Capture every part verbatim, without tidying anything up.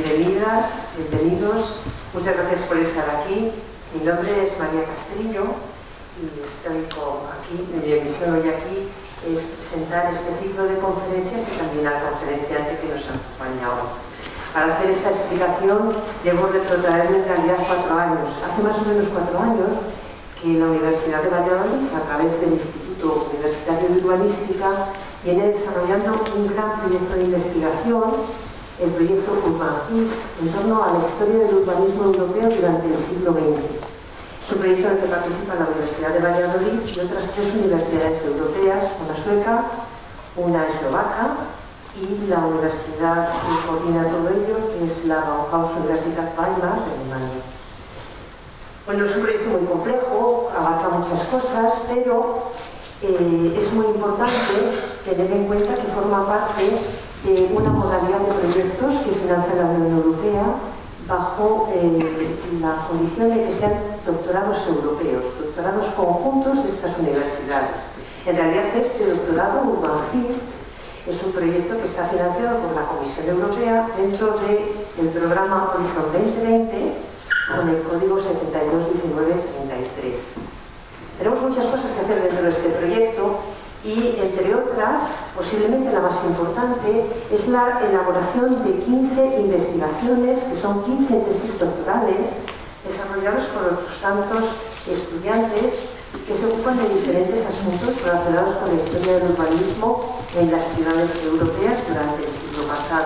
bienvenidas, bienvenidos. Muchas gracias por estar aquí. Mi nombre es María Castrillo y estoy con aquí, mi misión hoy aquí es presentar este ciclo de conferencias y también al conferenciante que nos acompaña hoy. Para hacer esta explicación debo retrotraerme en realidad cuatro años. Hace más o menos cuatro años que la Universidad de Valladolid, a través del Instituto Universitario de Urbanística, viene desarrollando un gran proyecto de investigación, el proyecto UrbanHist, en torno a la historia del urbanismo europeo durante el siglo veinte. Es un proyecto en el que participa la Universidad de Valladolid y otras tres universidades europeas, una sueca, una eslovaca y la universidad que coordina todo ello, que es la Bauhaus Universität Weimar de Alemania. Bueno, es un proyecto muy complejo, abarca muchas cosas, pero eh, es muy importante tener en cuenta que forma parte de una modalidad de proyectos que financia la Unión Europea bajo eh, la condición de que sean doctorados europeos, doctorados conjuntos de estas universidades. En realidad, este doctorado UrbanHist es un proyecto que está financiado por la Comisión Europea dentro del programa Horizon veinte veinte con el código setenta y dos diecinueve treinta y tres. Tenemos muchas cosas que hacer dentro de este proyecto y, entre otras, posiblemente la más importante, es la elaboración de quince investigaciones, que son quince tesis doctorales, desarrolladas por otros tantos estudiantes que se ocupan de diferentes asuntos relacionados con la historia del urbanismo en las ciudades europeas durante el siglo pasado.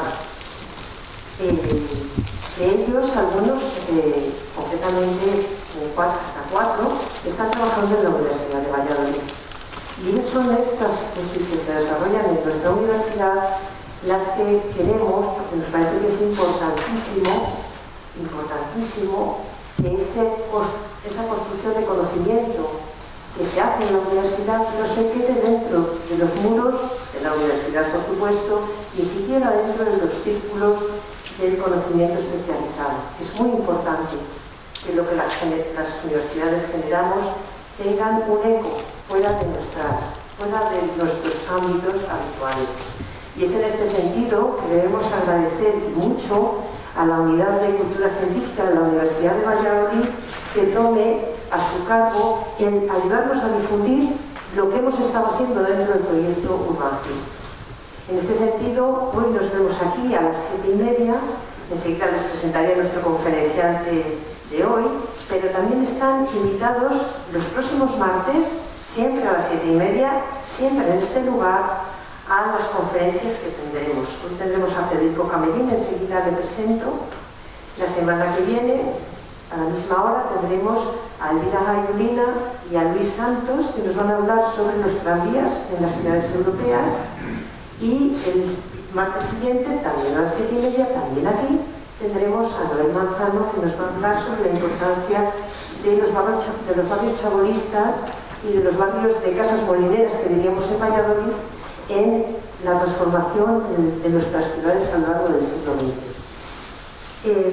Eh, de ellos, algunos, eh, concretamente eh, cuatro, hasta cuatro, están trabajando en la Universidad de Valladolid. Y son estas tesis que se desarrollan en nuestra universidad las que queremos, porque nos parece que es importantísimo, importantísimo que ese, esa construcción de conocimiento que se hace en la universidad no se quede dentro de los muros de la universidad, por supuesto, ni siquiera dentro de los círculos del conocimiento especializado. Es muy importante que lo que las, las universidades generamos tengan un eco fuera de, nuestras, fuera de nuestros ámbitos habituales. Y es en este sentido que debemos agradecer mucho a la Unidad de Cultura Científica de la Universidad de Valladolid que tome a su cargo en ayudarnos a difundir lo que hemos estado haciendo dentro del proyecto UrbanHist. En este sentido, hoy nos vemos aquí a las siete y media, enseguida les presentaré a nuestro conferenciante de hoy, pero también están invitados los próximos martes, siempre a las siete y media, siempre en este lugar, a las conferencias que tendremos. Hoy tendremos a Federico Camerín, enseguida le presento. La semana que viene, a la misma hora, tendremos a Elvira Gayulina y a Luis Santos, que nos van a hablar sobre los tranvías en las ciudades europeas. Y el martes siguiente, también a las siete y media, también aquí, tendremos a Noel Manzano, que nos va a hablar sobre la importancia de los barrios, de los barrios chabolistas y de los barrios de casas molineras, que diríamos en Valladolid, en la transformación de nuestras ciudades a lo largo del siglo veinte. Eh,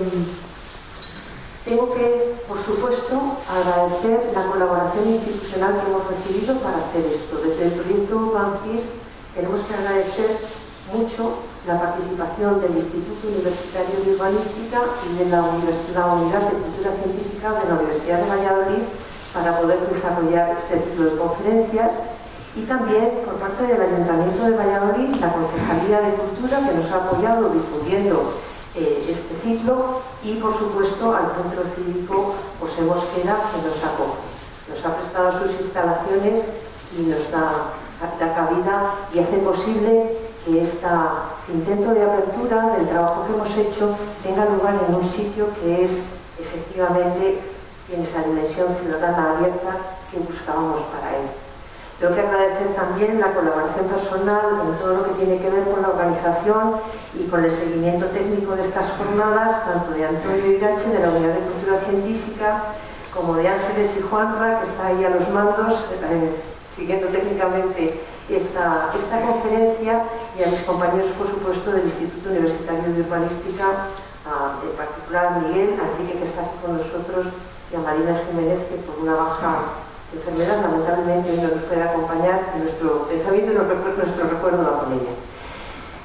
tengo que, por supuesto, agradecer la colaboración institucional que hemos recibido para hacer esto. Desde el proyecto UrbanHist tenemos que agradecer mucho la participación del Instituto Universitario de Urbanística y de la, la Unidad de Cultura Científica de la Universidad de Valladolid para poder desarrollar este ciclo de conferencias, y también por parte del Ayuntamiento de Valladolid, la Concejalía de Cultura, que nos ha apoyado difundiendo eh, este ciclo, y por supuesto al Centro Cívico José Mosquera, que nos acoge. Nos ha prestado sus instalaciones y nos da, da cabida y hace posible que este intento de apertura del trabajo que hemos hecho tenga lugar en un sitio que es efectivamente en esa dimensión ciudadana abierta que buscábamos para él. Tengo que agradecer también la colaboración personal en todo lo que tiene que ver con la organización y con el seguimiento técnico de estas jornadas, tanto de Antonio Irache, de la Unidad de Cultura Científica, como de Ángeles y Juanra, que está ahí a los mandos, eh, siguiendo técnicamente esta, esta conferencia, y a mis compañeros, por supuesto, del Instituto Universitario de Urbanística, a, en particular a Miguel, a Enrique, que está aquí con nosotros, y a Marina Jiménez, que por una baja enfermedad lamentablemente no nos puede acompañar en nuestro pensamiento y nuestro recuerdo va con ella.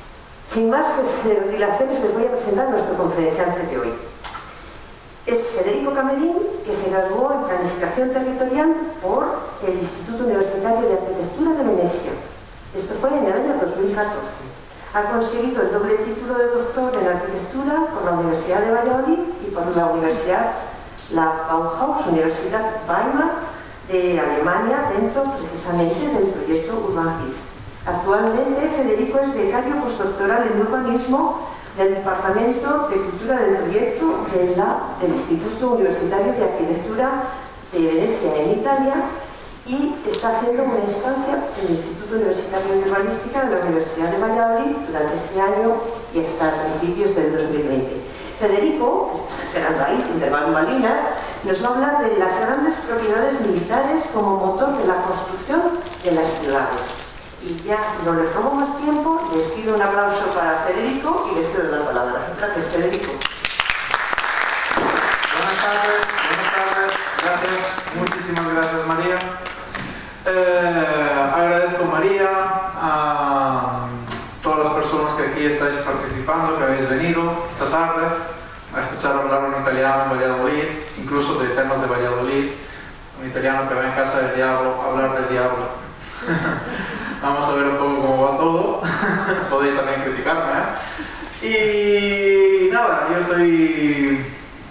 Sin más dilaciones, les voy a presentar a nuestro conferenciante de hoy. Es Federico Camerín, que se graduó en Planificación Territorial por el Instituto Universitario de Arquitectura de Venecia. Esto fue en el año dos mil catorce. Ha conseguido el doble título de doctor en Arquitectura por la Universidad de Valladolid y por la Universidad, la Bauhaus Universidad Weimar de Alemania, dentro precisamente del proyecto Urban East. Actualmente, Federico es becario postdoctoral en urbanismo del Departamento de Cultura del Proyecto de la, del Instituto Universitario de Arquitectura de Venecia, en Italia, y está haciendo una instancia en el Instituto Universitario de Urbanística de la Universidad de Valladolid durante este año y hasta principios del dos mil veinte. Federico, que está esperando ahí, entre bambalinas, nos va a hablar de las grandes propiedades militares como motor de la construcción de las ciudades. Y ya no les robo más tiempo, les pido un aplauso para Federico y les cedo la palabra. Gracias, Federico. Buenas tardes, buenas tardes, gracias, muchísimas gracias, María. Eh, agradezco, María, a todas las personas que aquí estáis participando, que habéis venido esta tarde a escuchar hablar un italiano en Valladolid, incluso de temas de Valladolid, un italiano que va en casa del diablo a hablar del diablo. Vamos a ver un poco cómo va todo. Podéis también criticarme, ¿eh? Y nada, yo estoy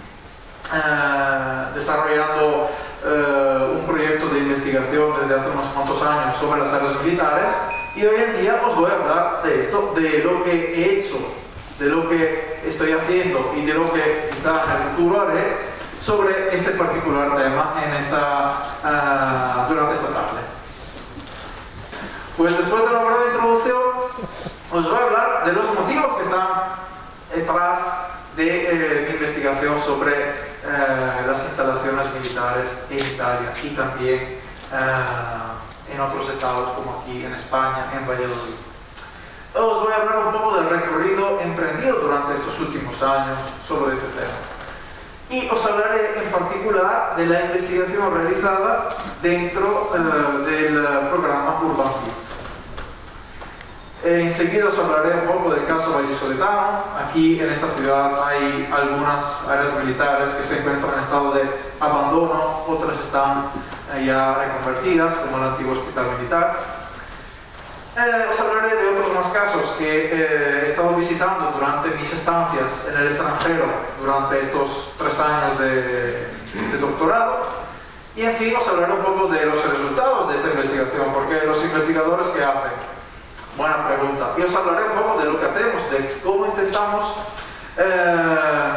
eh, desarrollando eh, un proyecto de investigación desde hace unos cuantos años sobre las áreas militares, y hoy en día os voy a hablar de esto, de lo que he hecho, de lo que estoy haciendo y de lo que quizá en el futuro haré sobre este particular tema en esta, uh, durante esta tarde. Pues después de la breve introducción, os voy a hablar de los motivos que están detrás de eh, mi investigación sobre eh, las instalaciones militares en Italia y también eh, en otros estados como aquí en España, en Valladolid. Os voy a hablar un poco del recorrido emprendido durante estos últimos años sobre este tema. Y os hablaré en particular de la investigación realizada dentro eh, del programa Urban East. Eh, enseguida os hablaré un poco del caso vallisoletano. Aquí en esta ciudad hay algunas áreas militares que se encuentran en estado de abandono, otras están eh, ya reconvertidas, como el antiguo hospital militar. Eh, os hablaré de otros más casos que eh, he estado visitando durante mis estancias en el extranjero durante estos tres años de, de doctorado. Y en fin, os hablaré un poco de los resultados de esta investigación, porque los investigadores, ¿qué hacen? Buena pregunta. Y os hablaré un poco de lo que hacemos, de cómo intentamos eh,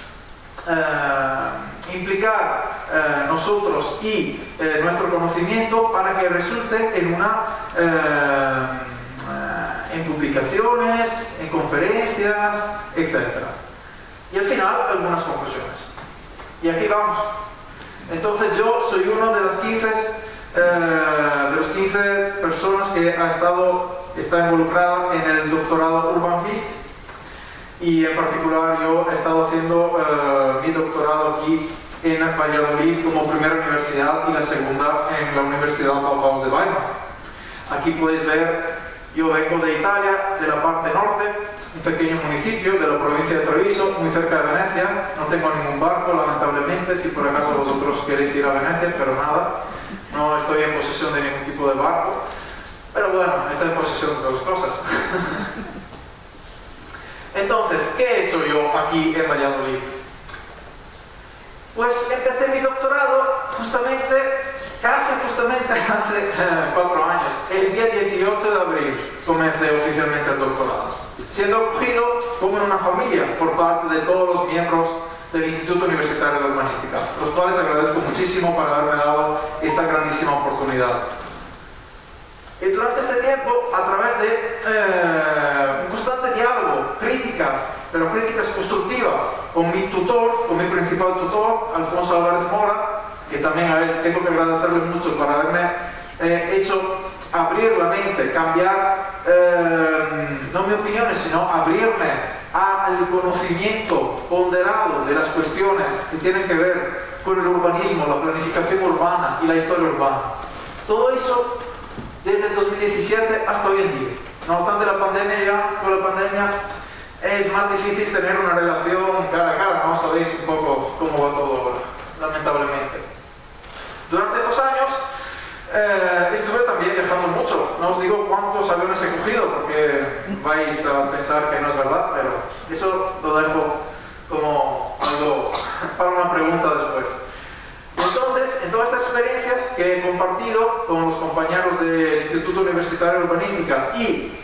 eh, implicar eh, nosotros y eh, nuestro conocimiento para que resulte en una eh, eh, en publicaciones, en conferencias, etcétera. Y al final algunas conclusiones. Y aquí vamos. Entonces yo soy uno de las quince eh, de los quince personas que ha estado está involucrada en el doctorado Urban East, y en particular yo he estado haciendo uh, mi doctorado aquí en Valladolid como primera universidad y la segunda en la Universidad Bauhaus de Weimar. Aquí podéis ver, yo vengo de Italia, de la parte norte, un pequeño municipio de la provincia de Treviso, muy cerca de Venecia. No tengo ningún barco, lamentablemente, si por acaso vosotros queréis ir a Venecia, pero nada, no estoy en posesión de ningún tipo de barco. Pero bueno, está en posesión de dos cosas. Entonces, ¿qué he hecho yo aquí en Valladolid? Pues empecé mi doctorado justamente, casi justamente hace eh, cuatro años. El día dieciocho de abril comencé oficialmente el doctorado, siendo acogido como en una familia por parte de todos los miembros del Instituto Universitario de Urbanística, los cuales agradezco muchísimo por haberme dado esta grandísima oportunidad. Y durante este tiempo, a través de eh, un constante diálogo, críticas, pero críticas constructivas, con mi tutor, con mi principal tutor, Alfonso Álvarez Mora, que también a él tengo que agradecerle mucho por haberme eh, hecho abrir la mente, cambiar, eh, no mis opiniones, sino abrirme al conocimiento ponderado de las cuestiones que tienen que ver con el urbanismo, la planificación urbana y la historia urbana. Todo eso desde el dos mil diecisiete hasta hoy en día. No obstante, la pandemia, con la pandemia es más difícil tener una relación cara a cara, ¿no? Sabéis un poco cómo va todo ahora, lamentablemente. Durante estos años eh, estuve también viajando mucho. No os digo cuántos aviones he cogido porque vais a pensar que no es verdad, pero eso lo dejo como algo para una pregunta después. Entonces, en todas estas experiencias que he compartido con los compañeros del Instituto Universitario de Urbanística y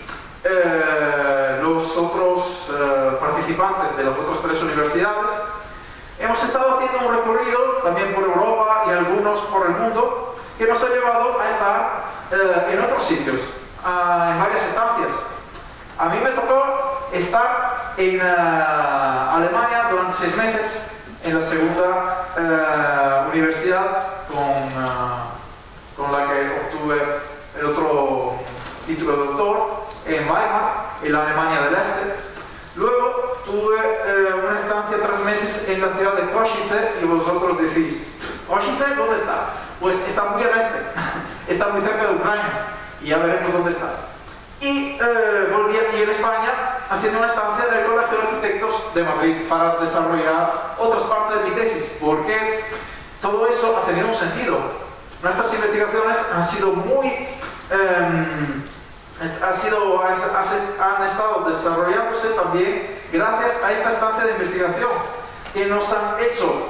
eh, los otros eh, participantes de las otras tres universidades, hemos estado haciendo un recorrido también por Europa y algunos por el mundo que nos ha llevado a estar eh, en otros sitios, a, en varias estancias. A mí me tocó estar en uh, Alemania durante seis meses, en la segunda uh, universidad con, uh, con la que obtuve el otro título de doctor, en Weimar, en la Alemania del Este. Luego tuve uh, una estancia de tres meses en la ciudad de Košice y vosotros decís, ¿Košice dónde está? Pues está muy al este, está muy cerca de Ucrania y ya veremos dónde está. Y eh, volví aquí en España haciendo una estancia en el Colegio de Arquitectos de Madrid para desarrollar otras partes de mi tesis, porque todo eso ha tenido un sentido. Nuestras investigaciones han sido muy... Eh, ha sido, han estado desarrollándose también gracias a esta estancia de investigación, que nos han hecho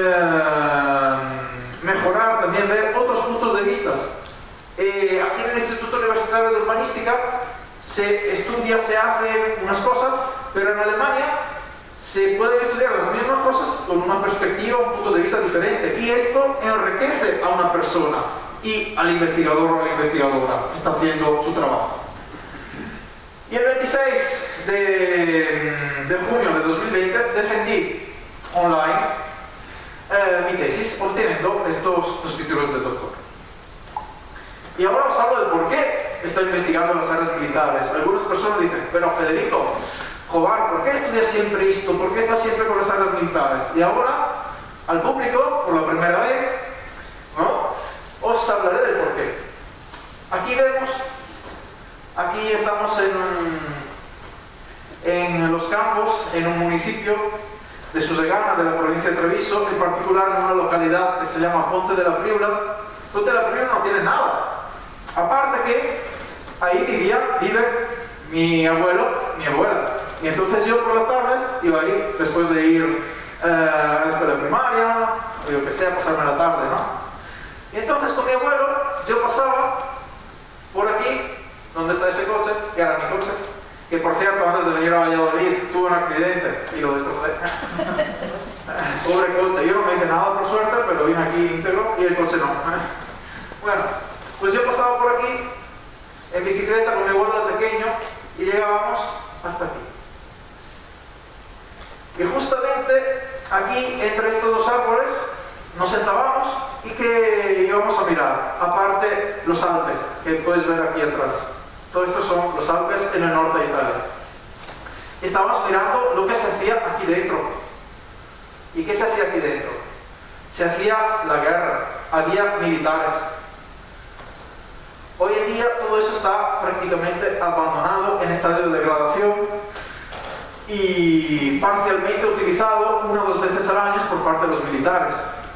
eh, mejorar, también ver otros puntos de vista. Eh, aquí en el Instituto Universitario de Urbanística se estudia, se hacen unas cosas, pero en Alemania se pueden estudiar las mismas cosas con una perspectiva, un punto de vista diferente, y esto enriquece a una persona y al investigador o a la investigadora que está haciendo su trabajo. Y el veintiséis de, de junio de dos mil veinte defendí online eh, mi tesis obteniendo estos dos títulos de doctor. Y ahora os hablo de por qué estoy investigando las áreas militares. Algunas personas dicen, pero Federico, Jobar, ¿por qué estudias siempre esto? ¿Por qué estás siempre con las áreas militares? Y ahora, al público, por la primera vez, ¿no?, os hablaré del por qué. Aquí vemos, aquí estamos en, en los campos, en un municipio de Susegana, de la provincia de Treviso, en particular en una localidad que se llama Ponte de la Priula. Ponte de la Priula no tiene nada. Aparte que ahí vivía, vive mi abuelo, mi abuela. Y entonces yo por las tardes iba ahí, después de ir eh, a la escuela primaria, o yo que sé, a pasarme la tarde, ¿no? Y entonces con mi abuelo yo pasaba por aquí, donde está ese coche, que era mi coche, que por cierto antes de venir a Valladolid tuve un accidente y lo destrocé. Pobre coche, yo no me hice nada por suerte, pero vine aquí íntegro y el coche no. Bueno, pues yo pasaba por aquí en bicicleta con mi abuelo de pequeño y llegábamos hasta aquí. Y justamente aquí, entre estos dos árboles, nos sentábamos y que íbamos a mirar, aparte los Alpes, que puedes ver aquí atrás. Todos estos son los Alpes en el norte de Italia. Estábamos mirando lo que se hacía aquí dentro. ¿Y qué se hacía aquí dentro? Se hacía la guerra, había militares. Hoy en día todo eso está prácticamente abandonado, en estado de degradación y parcialmente utilizado una o dos veces al año por parte de los militares.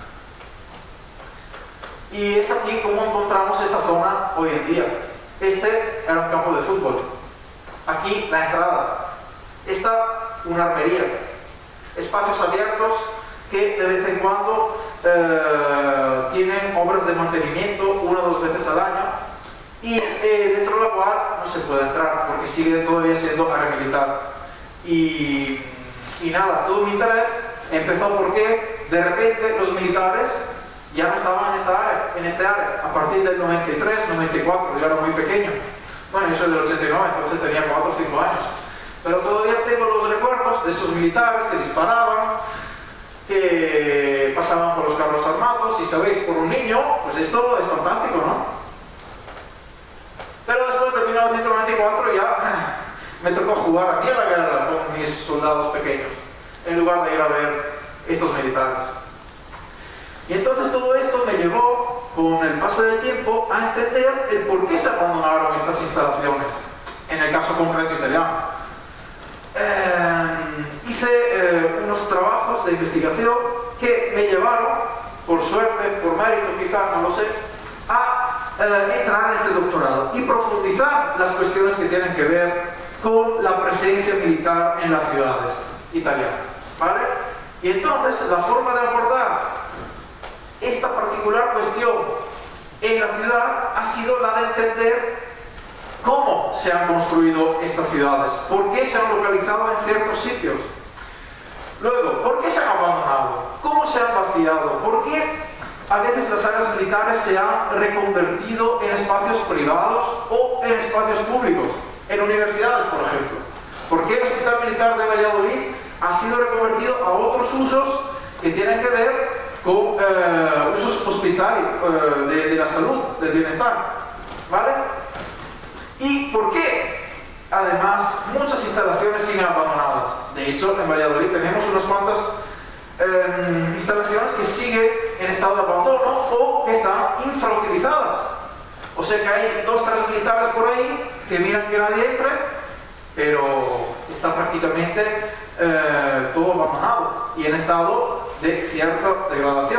Y es aquí como encontramos esta zona hoy en día. Este era un campo de fútbol. Aquí la entrada. Esta una armería. Espacios abiertos que de vez en cuando eh, tienen obras de mantenimiento una o dos veces al año. Y eh, dentro de la cual no se puede entrar porque sigue todavía siendo área militar. Y, y nada, todo mi interés empezó porque de repente los militares ya no estaban en esta área, en este área, a partir del noventa y tres, noventa y cuatro, yo era muy pequeño. Bueno, yo soy del ochenta y nueve, entonces tenía cuatro o cinco años. Pero todavía tengo los recuerdos de esos militares que disparaban, que pasaban por los carros armados, y sabéis, por un niño, pues esto es fantástico, ¿no? Pero después de mil novecientos noventa y cuatro ya me tocó jugar a mí a la guerra con mis soldados pequeños, en lugar de ir a ver estos militares. Y entonces todo esto me llevó, con el paso del tiempo, a entender el por qué se abandonaron estas instalaciones. en el caso concreto italiano. Eh, hice eh, unos trabajos de investigación que me llevaron, por suerte, por mérito quizás, no lo sé, a eh, entrar en este doctorado y profundizar las cuestiones que tienen que ver con la presencia militar en las ciudades italianas, ¿vale? Y entonces la forma de abordar esta particular cuestión en la ciudad ha sido la de entender cómo se han construido estas ciudades, por qué se han localizado en ciertos sitios, luego, por qué se han abandonado, cómo se han vaciado, por qué a veces las áreas militares se han reconvertido en espacios privados o en espacios públicos, en universidades, por ejemplo. ¿Por qué el Hospital Militar de Valladolid ha sido reconvertido a otros usos que tienen que ver con eh, usos hospitalarios, eh, de, de la salud, del bienestar? ¿Vale? ¿Y por qué? Además, muchas instalaciones siguen abandonadas. De hecho, en Valladolid tenemos unas cuantas eh, instalaciones que siguen en estado de abandono o que están infrautilizadas. O sea que hay dos, tres militares por ahí que miran que nadie entre, pero está prácticamente eh, todo abandonado y en estado de cierta degradación.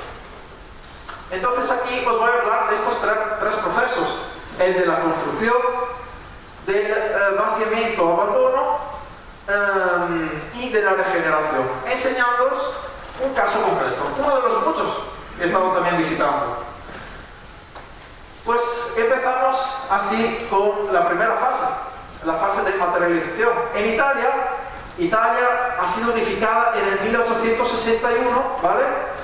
Entonces aquí os voy a hablar de estos tres, tres procesos: el de la construcción, del eh, vaciamiento, abandono eh, y de la regeneración, enseñándoos un caso concreto, uno de los muchos que he estado también visitando. Pues empezamos así con la primera fase, la fase de materialización. En Italia, Italia ha sido unificada en el mil ochocientos sesenta y uno, ¿vale?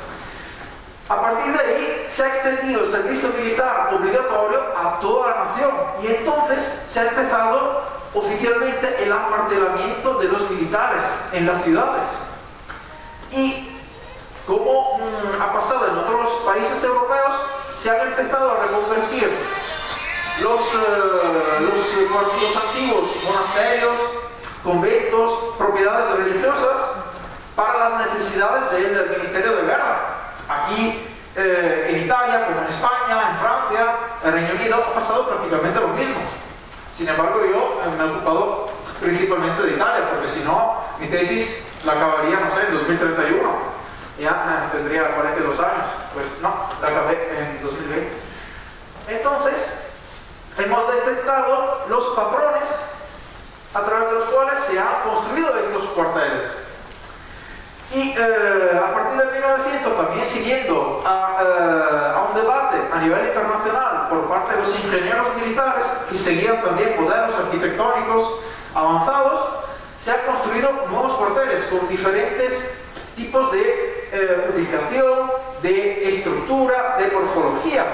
A partir de ahí se ha extendido el servicio militar obligatorio a toda la nación y entonces se ha empezado oficialmente el acuartelamiento de los militares en las ciudades. Y como mmm, ha pasado en otros países europeos, se han empezado a reconvertir los, eh, los, los antiguos monasterios, conventos, propiedades religiosas para las necesidades del Ministerio de Guerra. Aquí eh, en Italia, como en España, en Francia, en Reino Unido, ha pasado prácticamente lo mismo. Sin embargo, yo eh, me he ocupado principalmente de Italia, porque si no, mi tesis la acabaría, no sé, en dos mil treinta y uno. Ya eh, tendría cuarenta y dos años. Pues no, la acabé en dos mil veinte. Entonces, hemos detectado los patrones a través de los cuales se han construido estos cuarteles. Y eh, a partir de mil novecientos, también siguiendo a, eh, a un debate a nivel internacional por parte de los ingenieros militares, que seguían también modelos arquitectónicos avanzados, se han construido nuevos cuarteles con diferentes tipos de eh, ubicación, de estructura, de morfología.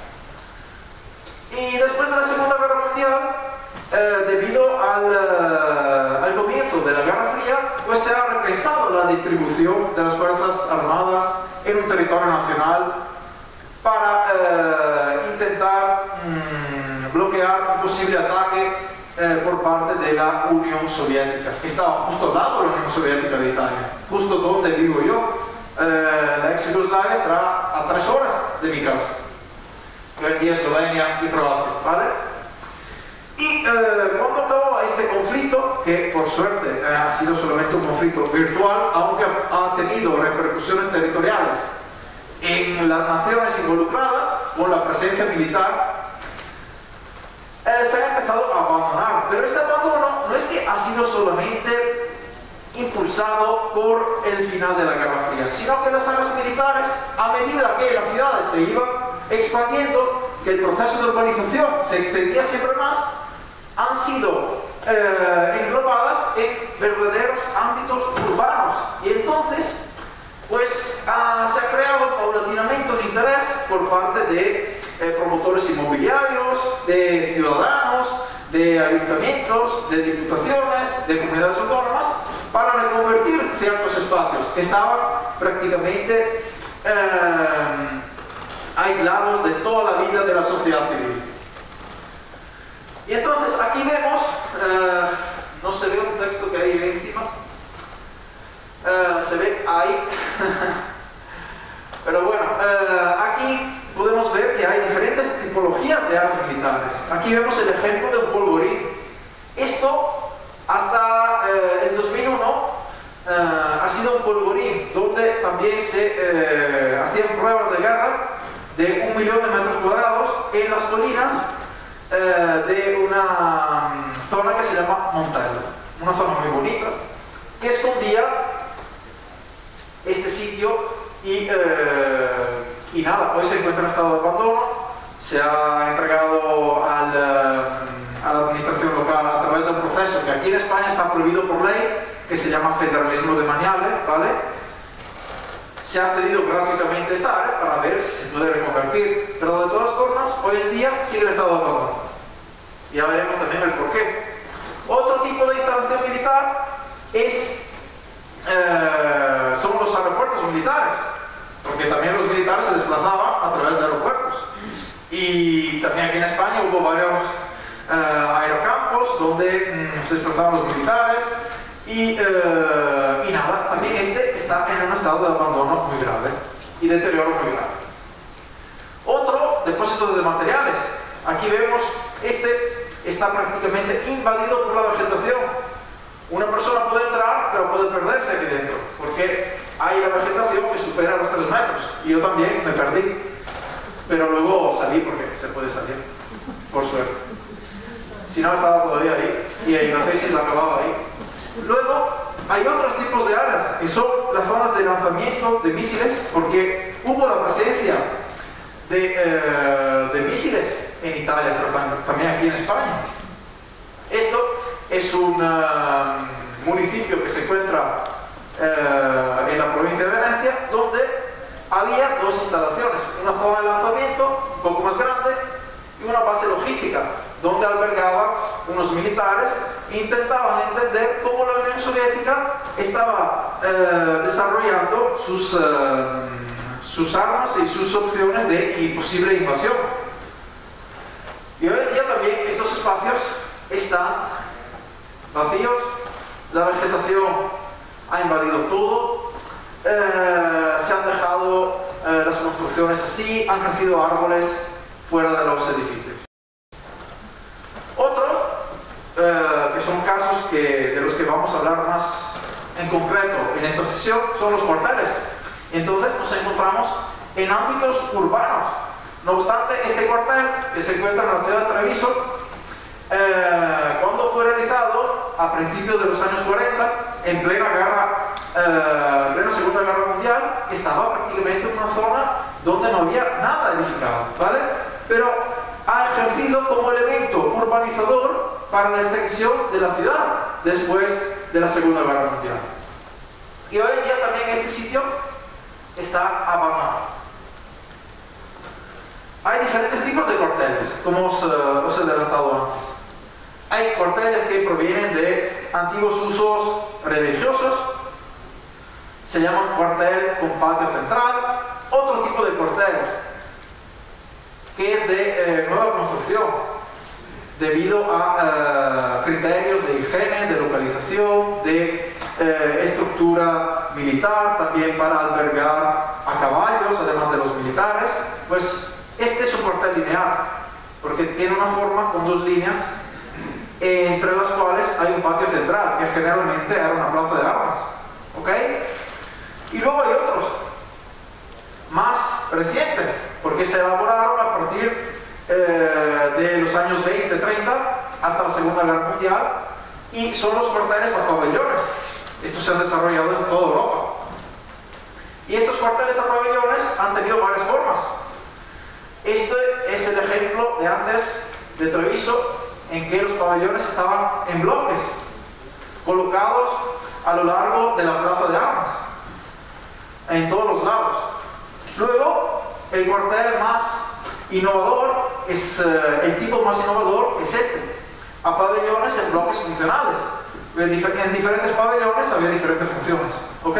Y después de la Segunda Guerra Mundial, eh, debido al, uh, al comienzo de la Guerra Fría, pues se ha repensado la distribución de las Fuerzas Armadas en un territorio nacional para eh, intentar mmm, bloquear un posible ataque eh, por parte de la Unión Soviética, que estaba justo al lado de la Unión Soviética de Italia, justo donde vivo yo. Eh, la ex Yugoslavia estará a tres horas de mi casa. Hoy en día Eslovenia y Croacia, ¿vale? Y eh, cuando acabó este conflicto, que por suerte eh, ha sido solamente un conflicto virtual, aunque ha tenido repercusiones territoriales en las naciones involucradas con la presencia militar, eh, se ha empezado a abandonar. Pero este abandono no es que ha sido solamente impulsado por el final de la Guerra Fría, sino que las áreas militares, a medida que las ciudades se iban expandiendo, que el proceso de urbanización se extendía siempre más, han sido eh, englobadas en verdaderos ámbitos urbanos. Y entonces, pues ah, se ha creado paulatinamente un interés por parte de eh, promotores inmobiliarios, de ciudadanos, de ayuntamientos, de diputaciones, de comunidades autónomas, para reconvertir ciertos espacios que estaban prácticamente eh, aislados de toda la vida de la sociedad civil. Y entonces aquí vemos, eh, no se ve un texto que hay ahí encima, eh, se ve ahí, pero bueno, eh, aquí podemos ver que hay diferentes tipologías de armas militares. Aquí vemos el ejemplo de un polvorín. Esto, hasta eh, el dos mil uno, eh, ha sido un polvorín, donde también se eh, hacían pruebas de guerra de un millón de metros cuadrados en las colinas eh, de una zona que se llama Montello, una zona muy bonita, que escondía este sitio y, eh, y nada, hoy se encuentra en estado de abandono, se ha entregado al, eh, a la administración local a través de un proceso que aquí en España está prohibido por ley, que se llama federalismo de Mañale, ¿vale? Se ha cedido gratuitamente esta área para ver si se puede reconvertir, pero de todas formas, hoy en día sigue en estado de abandono. Ya veremos también el porqué. Otro tipo de instalación militar es, eh, son los aeropuertos militares, porque también los militares se desplazaban a través de aeropuertos. Y también aquí en España hubo varios eh, aerocampos donde mm, se desplazaban los militares. Y, eh, y nada, también este está en un estado de abandono muy grave y deterioro muy grave. Otro, depósito de materiales. Aquí vemos, este está prácticamente invadido por la vegetación. Una persona puede entrar, pero puede perderse aquí dentro, porque hay la vegetación que supera los tres metros. Y yo también me perdí, pero luego salí porque se puede salir, por suerte. Si no, estaba todavía ahí, y la tesis la acababa ahí. Luego, hay otros tipos de áreas, que son las zonas de lanzamiento de misiles, porque hubo la presencia de, eh, de misiles en Italia, pero también aquí en España. Esto es un uh, municipio que se encuentra uh, en la provincia de Venecia, donde había dos instalaciones, una zona de lanzamiento un poco más grande y una base logística, donde albergaban unos militares e intentaban entender cómo la Unión Soviética estaba eh, desarrollando sus, eh, sus armas y sus opciones de posible invasión. Y hoy en día también estos espacios están vacíos, la vegetación ha invadido todo, eh, se han dejado eh, las construcciones así, han crecido árboles fuera de los edificios. Otros, eh, que son casos que, de los que vamos a hablar más en concreto en esta sesión, son los cuarteles. Entonces nos encontramos en ámbitos urbanos. No obstante, este cuartel, que se encuentra en la ciudad de Treviso, eh, cuando fue realizado a principios de los años cuarenta, en plena guerra, eh, en plena Segunda Guerra Mundial, estaba prácticamente en una zona donde no había nada edificado, ¿vale? Pero ha ejercido como elemento urbanizador para la extensión de la ciudad después de la Segunda Guerra Mundial. Y hoy en día también este sitio está abandonado. Hay diferentes tipos de cuarteles, como os, uh, os he adelantado antes. Hay cuarteles que provienen de antiguos usos religiosos, se llaman cuartel con patio central. Otro tipo de cuartel que es de eh, nueva construcción, debido a eh, criterios de higiene, de localización, de eh, estructura militar, también para albergar a caballos, además de los militares. Pues este es un cuartel lineal, porque tiene una forma con dos líneas, eh, entre las cuales hay un patio central, que generalmente era una plaza de armas. ¿Ok? Y luego hay otros, más recientes, porque se elaboraron a partir eh, de los años veinte, treinta hasta la Segunda Guerra Mundial, y son los cuarteles a pabellones. Estos se han desarrollado en toda Europa. Y estos cuarteles a pabellones han tenido varias formas. Este es el ejemplo de antes de Treviso, en que los pabellones estaban en bloques, colocados a lo largo de la plaza de armas, en todos los lados. Luego, el cuartel más innovador, es, eh, el tipo más innovador es este, a pabellones en bloques funcionales. En diferentes pabellones había diferentes funciones. ¿Ok?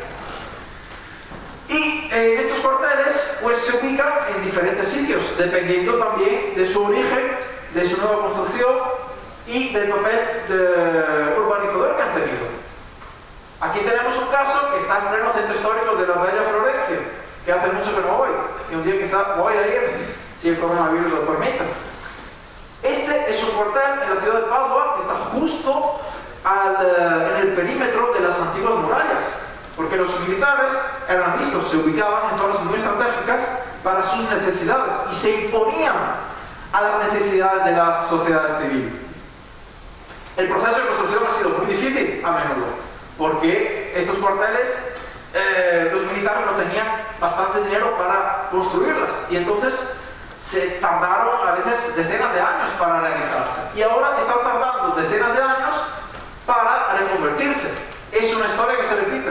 Y eh, estos cuarteles pues, se ubican en diferentes sitios, dependiendo también de su origen, de su nueva construcción y del papel de urbanizador que han tenido. Aquí tenemos un caso que está en pleno centro histórico de la bella Florencia, que hace mucho que no voy, y un día quizá voy a ir si el coronavirus lo permite. Este es un cuartel en la ciudad de Padua que está justo al, en el perímetro de las antiguas murallas, porque los militares eran listos, se ubicaban en zonas muy estratégicas para sus necesidades y se imponían a las necesidades de la sociedad civil. El proceso de construcción ha sido muy difícil a menudo, porque estos cuarteles, eh, los militares no tenían bastante dinero para construirlas, y entonces se tardaron a veces decenas de años para realizarse. Y ahora están tardando decenas de años para reconvertirse. Es una historia que se repite.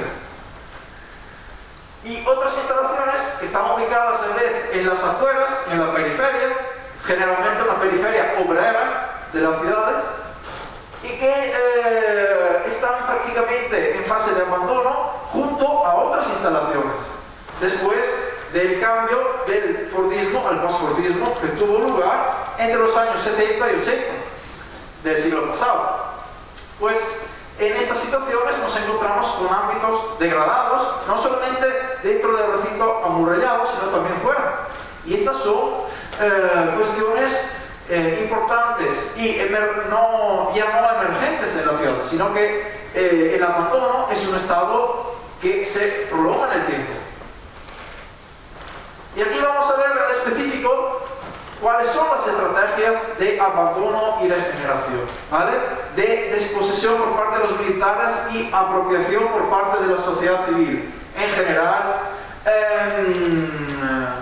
Y otras instalaciones que están ubicadas en vez en las afueras, en la periferia, generalmente una periferia obrera de las ciudades, y que eh, están prácticamente en fase de abandono junto a otras instalaciones, después del cambio del Fordismo al postfordismo que tuvo lugar entre los años setenta y ochenta del siglo pasado. Pues en estas situaciones nos encontramos con ámbitos degradados, no solamente dentro del recinto amurallado, sino también fuera. Y estas son eh, cuestiones eh, importantes y emer no, ya no emergentes en la ciudad, sino que eh, el abandono es un estado que se prolonga en el tiempo. Y aquí vamos a ver en específico cuáles son las estrategias de abandono y regeneración, ¿vale? De desposesión por parte de los militares y apropiación por parte de la sociedad civil en general, eh,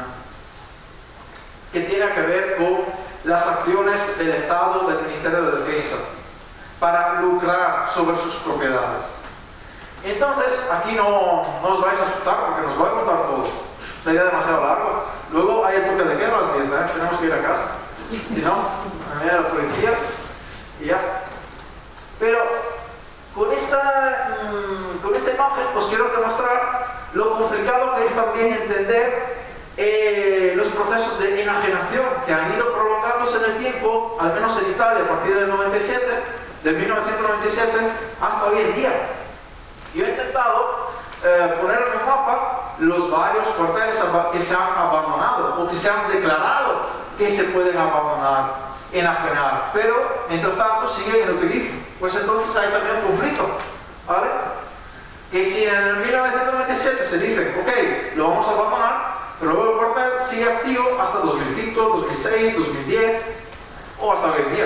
que tiene que ver con las acciones del Estado, del Ministerio de Defensa, para lucrar sobre sus propiedades. Entonces, aquí no, no os vais a asustar porque nos voy a contar todo. Sería demasiado largo. Luego hay el toque de queda a las diez, ¿eh? Tenemos que ir a casa. Si no, me viene la policía y ya. Pero con esta, mmm, con esta imagen os quiero demostrar lo complicado que es también entender eh, los procesos de enajenación que han ido prolongándose en el tiempo, al menos en Italia a partir del noventa y siete, de mil novecientos noventa y siete hasta hoy en día. Yo he intentado eh, poner en el mapa los varios cuarteles que se han abandonado o que se han declarado que se pueden abandonar, enajenar, pero mientras tanto siguen en utilizo. Pues entonces hay también un conflicto, ¿vale? Que si en el mil novecientos noventa y siete se dice, ok, lo vamos a abandonar, pero luego el cuartel sigue activo hasta dos mil cinco, dos mil seis, dos mil diez o hasta hoy en día.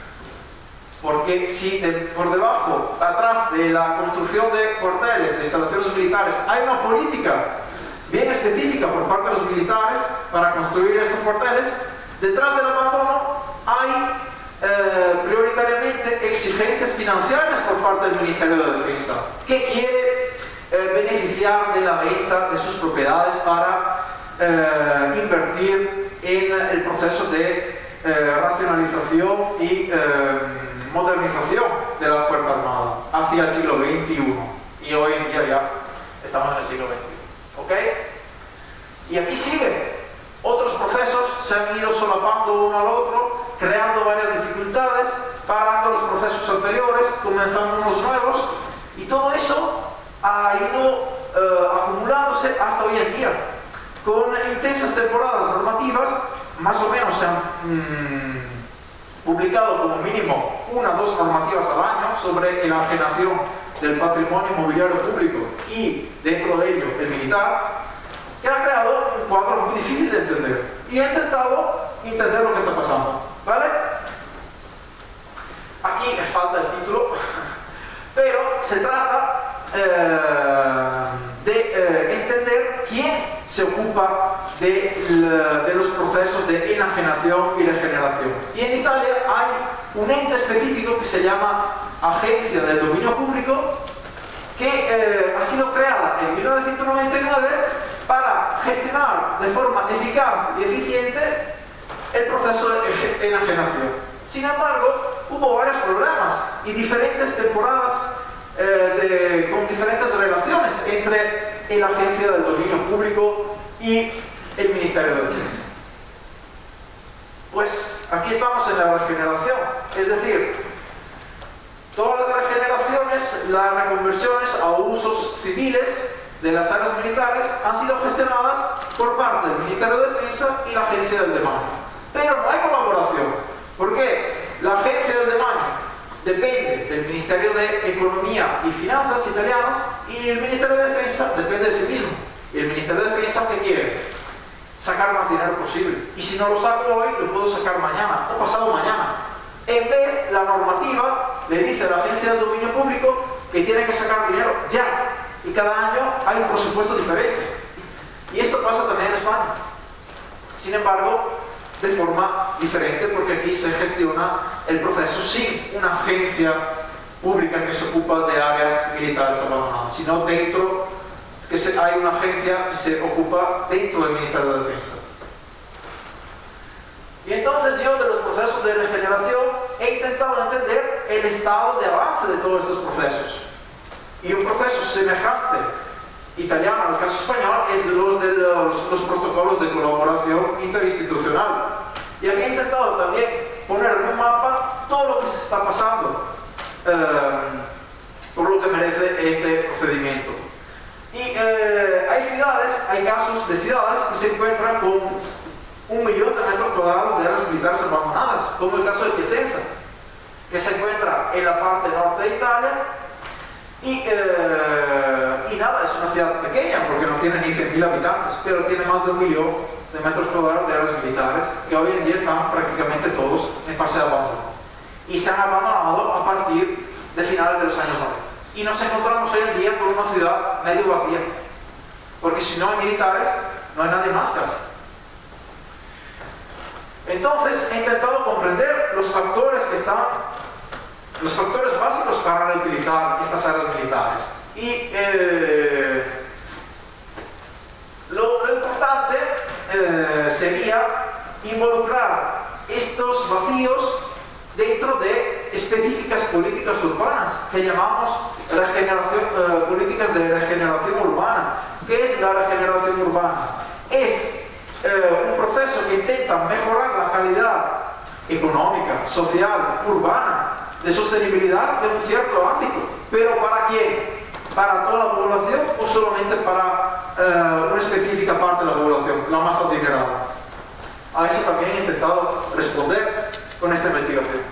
Porque si de, por debajo, atrás de la construcción de cuarteles, de instalaciones militares, hay una política bien específica por parte de los militares para construir esos cuarteles, detrás del abandono hay eh, prioritariamente exigencias financieras por parte del Ministerio de Defensa, que quiere eh, beneficiar de la venta de sus propiedades para eh, invertir en el proceso de eh, racionalización y eh, modernización de la Fuerza Armada hacia el siglo veintiuno, y hoy en día ya estamos en el siglo veintiuno, ¿ok? Y aquí sigue, otros procesos se han ido solapando uno al otro, creando varias dificultades, parando los procesos anteriores, comenzando unos nuevos, y todo eso ha ido eh, acumulándose hasta hoy en día, con intensas temporadas normativas. Más o menos se han mmm, publicado como mínimo una o dos normativas al año sobre enajenación del patrimonio inmobiliario público y dentro de ello el militar, que ha creado un cuadro muy difícil de entender. Y he intentado entender lo que está pasando, ¿vale? Aquí falta el título, pero se trata eh, de eh, entender quién se ocupa de, de los procesos de enajenación y regeneración. Y en Italia hay un ente específico que se llama Agencia del Dominio Público, que eh, ha sido creada en mil novecientos noventa y nueve para gestionar de forma eficaz y eficiente el proceso de enajenación. Sin embargo, hubo varios problemas y diferentes temporadas eh, de, con diferentes relaciones entre la Agencia del Dominio Público y el Ministerio de Defensa. Pues aquí estamos en la regeneración, es decir, todas las regeneraciones, las reconversiones a usos civiles de las áreas militares han sido gestionadas por parte del Ministerio de Defensa y la Agencia del Demanio. Pero no hay colaboración. ¿Por qué? La agencia del demanio depende del Ministerio de Economía y Finanzas italiano y el Ministerio de Defensa depende de sí mismo. Y el Ministerio de Defensa, ¿qué quiere? Sacar más dinero posible. Y si no lo saco hoy, lo puedo sacar mañana o pasado mañana. En vez, la normativa le dice a la agencia del dominio público que tiene que sacar dinero ya. Y cada año hay un presupuesto diferente. Y esto pasa también en España. Sin embargo, de forma diferente, porque aquí se gestiona el proceso sin una agencia pública que se ocupa de áreas militares abandonadas, sino dentro, que se, hay una agencia que se ocupa dentro del Ministerio de Defensa. Y entonces yo, de los procesos de regeneración, he intentado entender el estado de avance de todos estos procesos. Y un proceso semejante italiano, en el caso español, es de los, de los, los protocolos de colaboración interinstitucional. Y aquí he intentado también poner en un mapa todo lo que se está pasando, eh, por lo que merece este procedimiento. Y eh, hay ciudades, hay casos de ciudades que se encuentran con un millón de metros cuadrados de áreas militares abandonadas, como el caso de Piacenza, que se encuentra en la parte norte de Italia. Y, eh, y nada, es una ciudad pequeña porque no tiene ni cien mil habitantes, pero tiene más de un millón de metros cuadrados de áreas militares que hoy en día están prácticamente todos en fase de abandono. Y se han abandonado a partir de finales de los años noventa. Y nos encontramos hoy en día con una ciudad medio vacía, porque si no hay militares, no hay nadie más casi. Entonces he intentado comprender los factores que están los factores básicos para reutilizar estas áreas militares. Y eh, lo, lo importante eh, sería involucrar estos vacíos dentro de específicas políticas urbanas que llamamos regeneración, eh, políticas de regeneración urbana. ¿Qué es la regeneración urbana? Es eh, un proceso que intenta mejorar la calidad económica, social, urbana, de sostenibilidad de un cierto ámbito. ¿Pero para quién? ¿Para toda la población o solamente para eh, una específica parte de la población, la más adinerada? A eso también he intentado responder con esta investigación.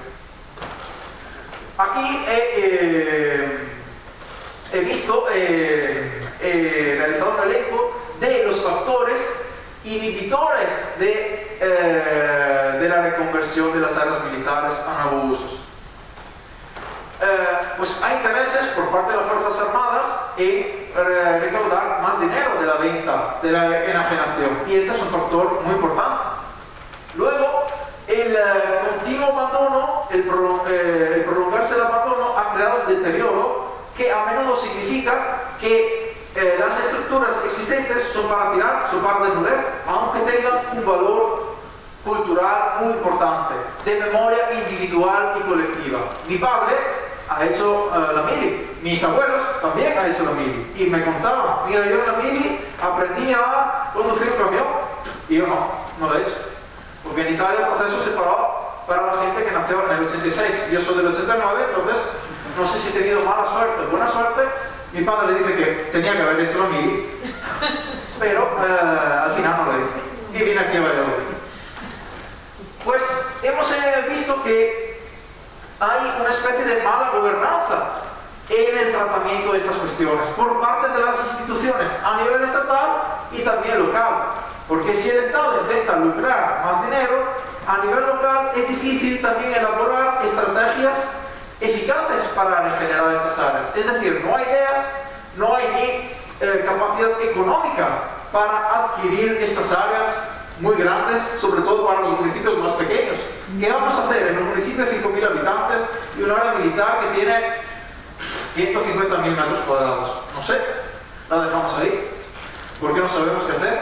Aquí he, eh, he visto, eh, he realizado un elenco de los factores inhibidores de, eh, de la reconversión de las áreas militares a nuevos usos. Eh, pues hay intereses por parte de las Fuerzas Armadas en eh, recaudar más dinero de la venta, de la enajenación, y este es un factor muy importante. Luego, el eh, continuo abandono, el, pro, eh, el prolongarse del abandono ha creado un deterioro que a menudo significa que eh, las estructuras existentes son para tirar, son para demoler, aunque tengan un valor cultural muy importante, de memoria individual y colectiva. Mi padre ha hecho uh, la mili, mis abuelos también han hecho la mili, y me contaban, mira, yo en la mili aprendí a conducir un camión, y yo no, no lo he hecho, porque en Italia el proceso se paró para la gente que nació en el ochenta y seis, yo soy del ochenta y nueve, entonces no sé si he tenido mala suerte o buena suerte. Mi padre le dice que tenía que haber hecho la mili, pero uh, al final no lo hice, y vine aquí a Valladolid. Pues hemos eh, visto que hay una especie de mala gobernanza en el tratamiento de estas cuestiones por parte de las instituciones a nivel estatal y también local, porque si el Estado intenta lucrar más dinero, a nivel local es difícil también elaborar estrategias eficaces para regenerar estas áreas. Es decir, no hay ideas, no hay ni eh, capacidad económica para adquirir estas áreas muy grandes, sobre todo para los municipios más pequeños. ¿Qué vamos a hacer en un municipio de cinco mil habitantes y un área militar que tiene ciento cincuenta mil metros cuadrados? No sé, la dejamos ahí, porque no sabemos qué hacer.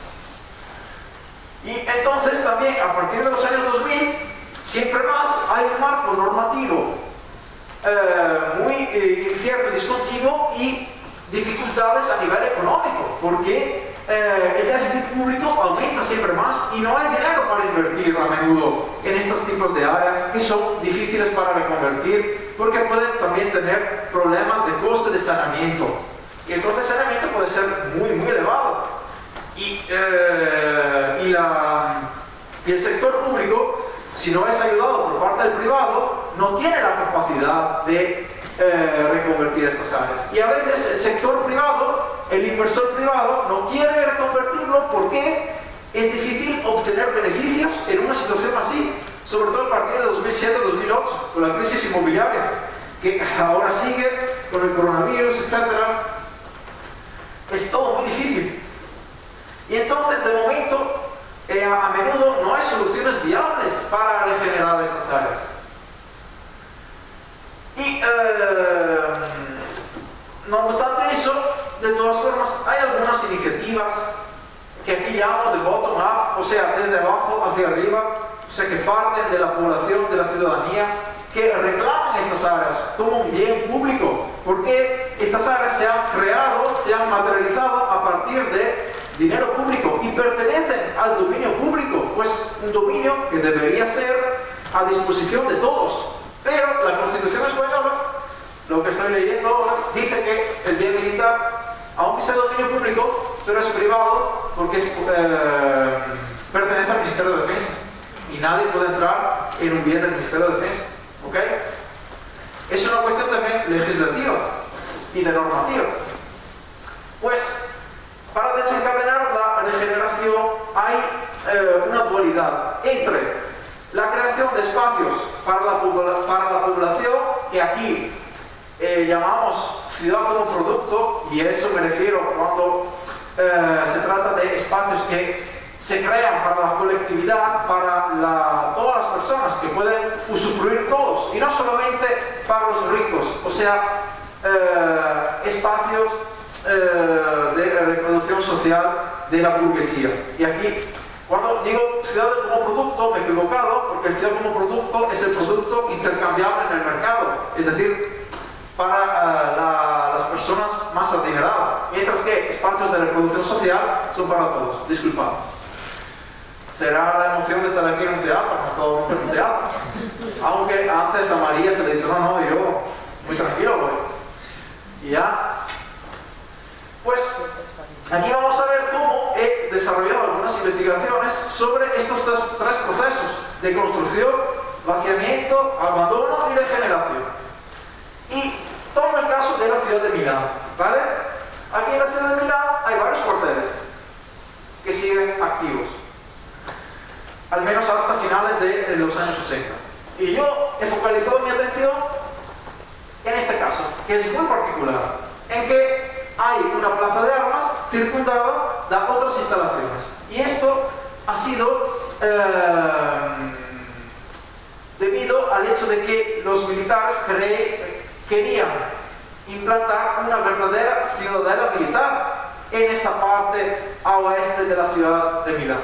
Y entonces también, a partir de los años dos mil, siempre más hay un marco normativo eh, muy eh, incierto y discontinuo y dificultades a nivel económico, porque eh, el déficit público aumenta siempre más y no hay dinero para invertir a menudo en estos tipos de áreas que son difíciles para reconvertir, porque pueden también tener problemas de coste de saneamiento, y el coste de saneamiento puede ser muy muy elevado, y, eh, y, la, y el sector público si no es ayudado por parte del privado, no tiene la capacidad de eh, reconvertir estas áreas. Y a veces el sector privado, el inversor privado, no quiere reconvertirlo porque es difícil obtener beneficios en una situación así, sobre todo a partir de dos mil siete dos mil ocho, con la crisis inmobiliaria, que ahora sigue con el coronavirus, etcétera. Es todo muy difícil. Y entonces, de momento, eh, a, a menudo no hay soluciones viables para regenerar estas áreas. Y, eh, no obstante eso, de todas formas, hay algunas iniciativas que aquí llamo de bottom up, o sea, desde abajo hacia arriba, o sea, que parten de la población, de la ciudadanía, que reclaman estas áreas como un bien público, porque estas áreas se han creado, se han materializado a partir de dinero público y pertenecen al dominio público, pues un dominio que debería ser a disposición de todos. Pero la Constitución española, lo que estoy leyendo ahora, dice que el bien militar, aunque sea dominio público, pero es privado porque es, eh, pertenece al Ministerio de Defensa y nadie puede entrar en un bien del Ministerio de Defensa. ¿Ok? Es una cuestión también legislativa y de normativa. Pues, para desencadenar la regeneración hay eh, una dualidad entre la creación de espacios para la, para la población, que aquí eh, llamamos ciudad como producto, y a eso me refiero cuando eh, se trata de espacios que se crean para la colectividad, para la, todas las personas que pueden usufruir todos, y no solamente para los ricos, o sea, eh, espacios eh, de reproducción social de la burguesía. Y aquí, cuando digo ciudad como producto, me he equivocado, porque ciudad como producto es el producto intercambiable en el mercado, es decir, para uh, la, las personas más adineradas, mientras que espacios de reproducción social son para todos. Disculpad. Será la emoción de estar aquí en un teatro, no he estado nunca en un teatro. Aunque antes a María se le dijo, no, no, yo muy tranquilo, güey. Y ya. Pues, aquí vamos a ver cómo he desarrollado algunas investigaciones sobre estos tres, tres procesos de construcción, vaciamiento, abandono y regeneración. Y tomo el caso de la ciudad de Milán, ¿vale? Aquí en la ciudad de Milán hay varios cuarteles que siguen activos, al menos hasta finales de los años ochenta. Y yo he focalizado mi atención en este caso, que es muy particular, en que hay una plaza de armas circundada de otras instalaciones. Y esto ha sido eh, debido al hecho de que los militares creen, querían implantar una verdadera ciudadela militar en esta parte a oeste de la ciudad de Milán.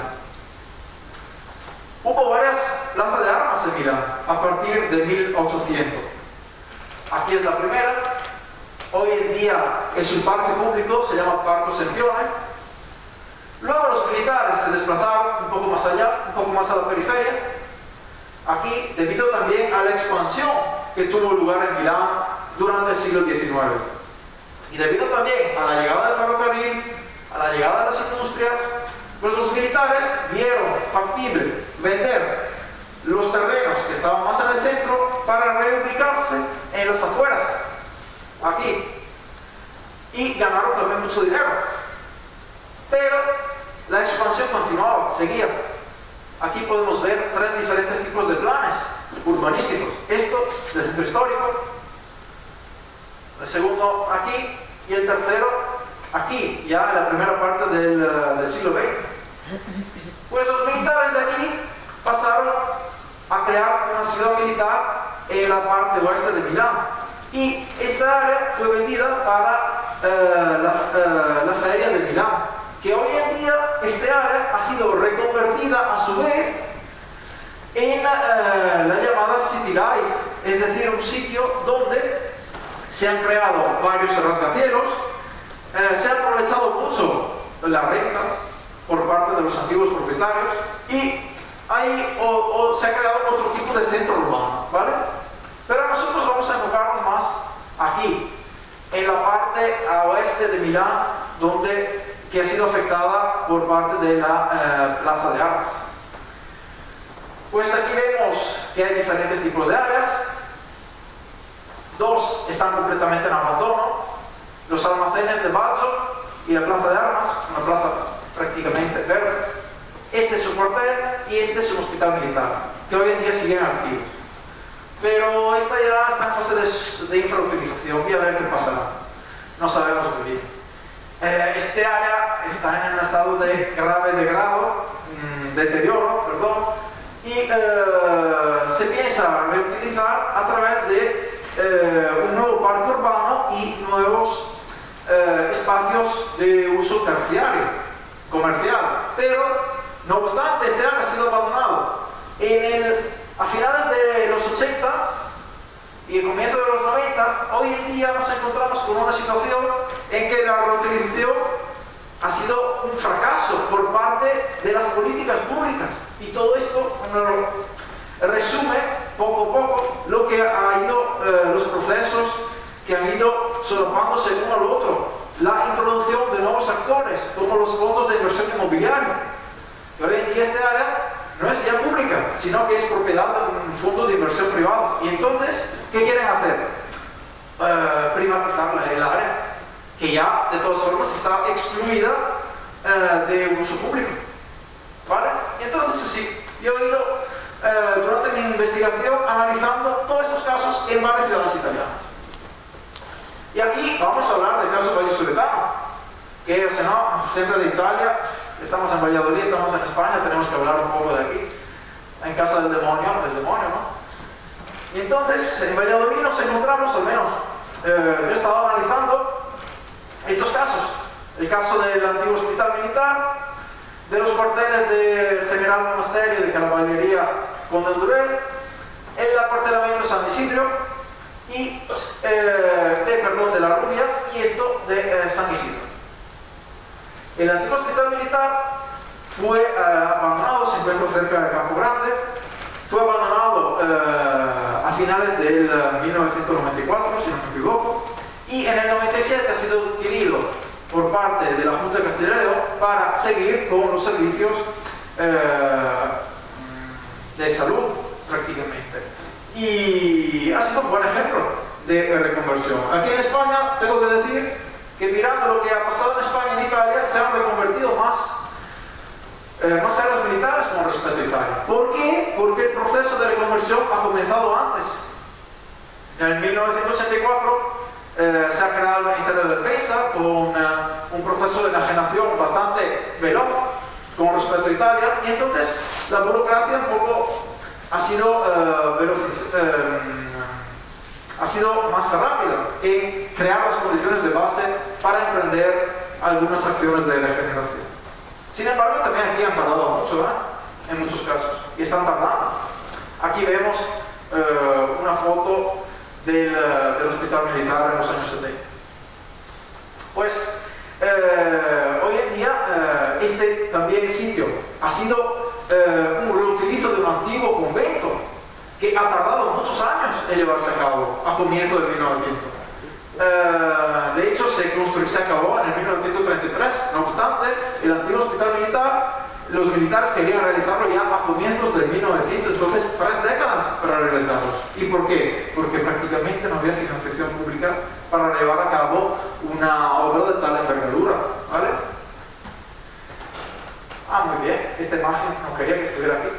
Hubo varias plazas de armas en Milán a partir de mil ochocientos. Aquí es la primera. Hoy en día es un parque público, se llama Parco Sempione. Luego los militares se desplazaron un poco más allá, un poco más a la periferia. Aquí, debido también a la expansión que tuvo lugar en Milán durante el siglo diecinueve. Y debido también a la llegada del ferrocarril, a la llegada de las industrias, pues los militares vieron factible vender los terrenos que estaban más en el centro para reubicarse en las afueras, aquí, y ganaron también mucho dinero. Pero la expansión continuaba, seguía. Aquí podemos ver tres diferentes tipos de planes urbanísticos. Esto del centro histórico, el segundo aquí y el tercero aquí, ya en la primera parte del, del siglo veinte. Pues los militares de aquí pasaron a crear una ciudad militar en la parte oeste de Milán. Y esta área fue vendida para eh, la, eh, la feria de Milán, que hoy en día esta área ha sido reconvertida a su vez en eh, la llamada City Life, es decir, un sitio donde se han creado varios rascacielos, eh, se ha aprovechado mucho la renta por parte de los antiguos propietarios y hay, o, o, se ha creado otro tipo de centro urbano, ¿vale? Pero nosotros vamos a enfocarnos más aquí, en la parte a oeste de Milán, donde, que ha sido afectada por parte de la eh, plaza de armas. Pues aquí vemos que hay diferentes tipos de áreas. Dos están completamente en abandono: los almacenes de Baljo y la plaza de armas, una plaza prácticamente verde. Este es un cuartel y este es un hospital militar, que hoy en día siguen activos. Pero esta ya está en fase de, de infrautilización, y a ver qué pasará. No sabemos muy bien. Eh, este área está en un estado de grave degrado, mmm, deterioro, perdón, y eh, se piensa reutilizar a través de eh, un nuevo parque urbano y nuevos eh, espacios de uso terciario, comercial. Pero, no obstante, este área ha sido abandonado. En el, a finales de los ochenta y el comienzo de los noventa, hoy en día nos encontramos con una situación en que la reutilización ha sido un fracaso por parte de las políticas públicas. Y todo esto nos resume poco a poco lo que ha ido, eh, los procesos que han ido solapándose uno al otro. La introducción de nuevos actores, como los fondos de inversión inmobiliaria, que hoy en día este área no es ya pública, sino que es propiedad de un fondo de inversión privado. Y entonces, ¿qué quieren hacer? Eh, privatizar el área, que ya de todas formas está excluida eh, de uso público. ¿Vale? Y entonces así, yo he ido eh, durante mi investigación analizando todos estos casos en varias ciudades italianas. Y aquí vamos a hablar del caso vallisoletano, que, o sea, no, siempre de Italia. Estamos en Valladolid, estamos en España, tenemos que hablar un poco de aquí, en casa del demonio, del demonio, ¿no? Y entonces, en Valladolid nos encontramos, al menos, eh, yo he estado analizando estos casos. El caso del antiguo hospital militar, de los cuarteles de General Monasterio, de Caballería Conde Durell, el acuartelamiento de San Isidro, y, eh, de, perdón, de la Rubia, y esto de eh, San Isidro. El antiguo hospital militar fue eh, abandonado, se encuentra cerca de Campo Grande, fue abandonado eh, a finales del eh, mil novecientos noventa y cuatro, si no me equivoco, y en el noventa y siete ha sido adquirido por parte de la Junta de Castilla y León para seguir con los servicios eh, de salud, prácticamente. Y ha sido un buen ejemplo de reconversión. Aquí en España, tengo que decir que mirando lo que ha pasado en España y en Italia, se han reconvertido más, eh, más áreas militares con respecto a Italia. ¿Por qué? Porque el proceso de reconversión ha comenzado antes. En mil novecientos ochenta y cuatro eh, se ha creado el Ministerio de Defensa con eh, un proceso de enajenación bastante veloz con respecto a Italia, y entonces la burocracia un poco ha sido eh, veloz, eh, ha sido más rápida en crear las condiciones de base para emprender algunas acciones de regeneración. Sin embargo, también aquí han tardado mucho, ¿eh? En muchos casos, y están tardando. Aquí vemos eh, una foto del, del hospital militar en los años setenta. Pues eh, hoy en día eh, este también sitio ha sido eh, un reutilizo de un antiguo convento que ha tardado muchos años en llevarse a cabo, a comienzos de mil novecientos. Uh, de hecho, se, construyó, se acabó en el mil novecientos treinta y tres. No obstante, el antiguo hospital militar, los militares querían realizarlo ya a comienzos del mil novecientos, entonces tres décadas para realizarlo. ¿Y por qué? Porque prácticamente no había financiación pública para llevar a cabo una obra de tal envergadura, ¿vale? Ah, muy bien, esta imagen no quería que estuviera aquí.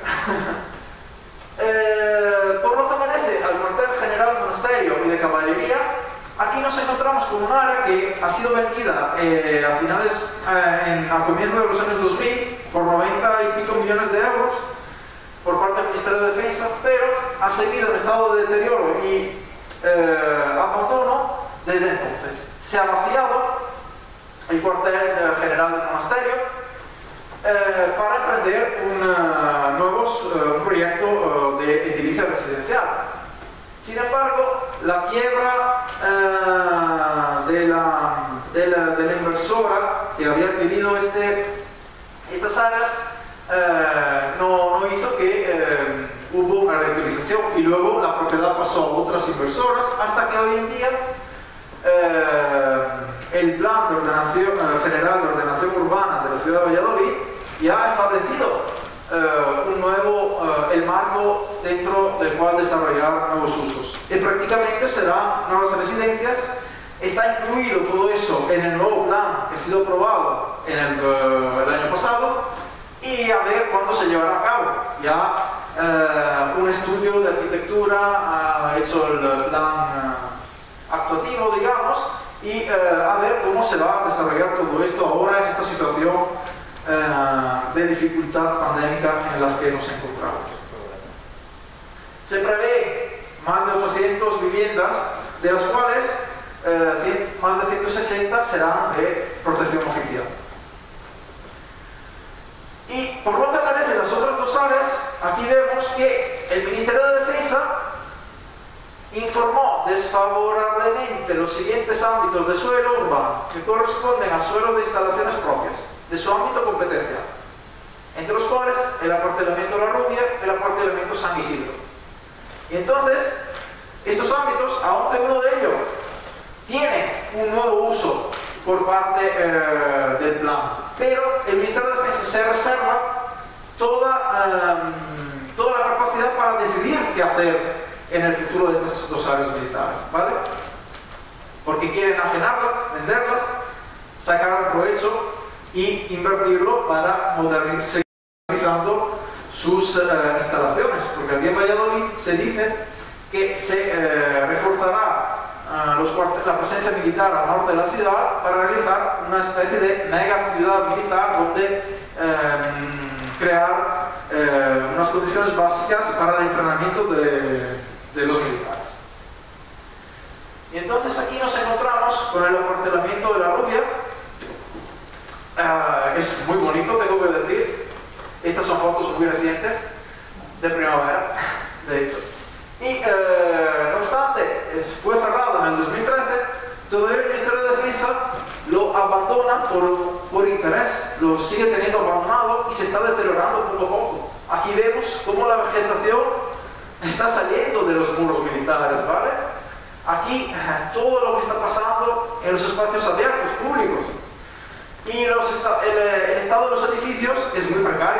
Eh, por lo que merece al cuartel general Monasterio y de Caballería, aquí nos encontramos con un área que ha sido vendida eh, a finales, eh, en, a comienzos de los años dos mil por noventa y pico millones de euros por parte del Ministerio de Defensa, pero ha seguido en estado de deterioro y eh, abandono desde entonces. Se ha vaciado el cuartel general del Monasterio Eh, para emprender un, uh, nuevos, uh, un proyecto uh, de edilicia residencial. Sin embargo, la quiebra uh, de, la, de, la, de la inversora que había adquirido este, estas áreas uh, no, no hizo que uh, hubo una reutilización, y luego la propiedad pasó a otras inversoras, hasta que hoy en día uh, el plan de ordenación, uh, general de ordenación urbana de la ciudad de Valladolid ya ha establecido uh, un nuevo uh, el marco dentro del cual desarrollar nuevos usos. Y prácticamente serán nuevas residencias. Está incluido todo eso en el nuevo plan que ha sido aprobado en el, uh, el año pasado, y a ver cuándo se llevará a cabo. Ya uh, un estudio de arquitectura ha hecho el plan uh, actuativo, digamos, y uh, a ver cómo se va a desarrollar todo esto ahora en esta situación uh, de dificultad pandémica en la que nos encontramos. Se prevé más de ochocientas viviendas, de las cuales eh, más de ciento sesenta serán de protección oficial. Y por lo que aparecen las otras dos áreas, aquí vemos que el Ministerio de Defensa informó desfavorablemente los siguientes ámbitos de suelo urbano, que corresponden a suelos de instalaciones propias, de su ámbito de competencia, entre los cuales el acuartelamiento La Rubia y el acuartelamiento San Isidro. Y entonces, estos ámbitos, aunque uno de ellos tiene un nuevo uso por parte eh, del plan, pero el Ministerio de Defensa se reserva toda, eh, toda la capacidad para decidir qué hacer en el futuro de estas dos áreas militares, ¿vale? Porque quieren ajenarlas, venderlas, sacar provecho y invertirlo para modernizar sus eh, instalaciones, porque aquí en Valladolid se dice que se eh, reforzará uh, los la presencia militar al norte de la ciudad para realizar una especie de mega ciudad militar donde eh, crear eh, unas condiciones básicas para el entrenamiento de, de los militares. Y entonces aquí nos encontramos con el acuartelamiento de La Rubia. Uh, es muy bonito, tengo que decir. Estas son fotos muy recientes, de primavera, de hecho. Y, eh, no obstante, fue cerrado en el dos mil trece, todavía el Ministerio de Defensa lo abandona por, por interés, lo sigue teniendo abandonado y se está deteriorando poco a poco. Aquí vemos cómo la vegetación está saliendo de los muros militares, ¿vale? Aquí todo lo que está pasando en los espacios abiertos, públicos. Y los esta el, el estado de los edificios es muy precario.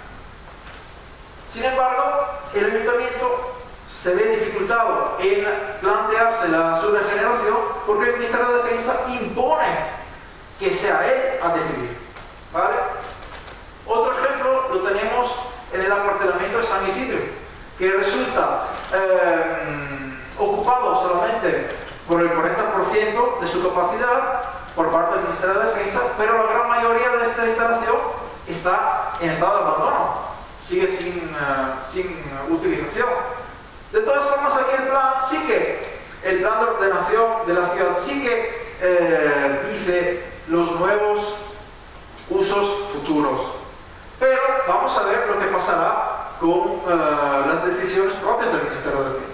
Sin embargo, el ayuntamiento se ve dificultado en plantearse la, su regeneración porque el Ministerio de Defensa impone que sea él a decidir, ¿vale? Otro ejemplo lo tenemos en el acuartelamiento de San Isidro, que resulta eh, ocupado solamente por el cuarenta por ciento de su capacidad por parte del Ministerio de Defensa, pero la gran mayoría de esta instalación está en estado de abandono, sigue sin, uh, sin utilización. De todas formas, aquí el plan sí que, el plan de ordenación de la ciudad sí que eh, dice los nuevos usos futuros. Pero vamos a ver lo que pasará con uh, las decisiones propias del Ministerio de Defensa.